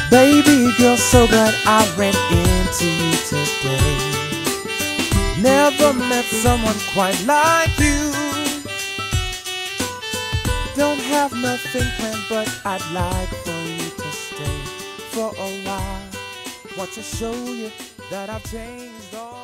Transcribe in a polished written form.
Baby girl, so glad I ran into you today. Never met someone quite like you. Don't have nothing planned, but I'd like for you to stay for a while. Want to show you that I've changed all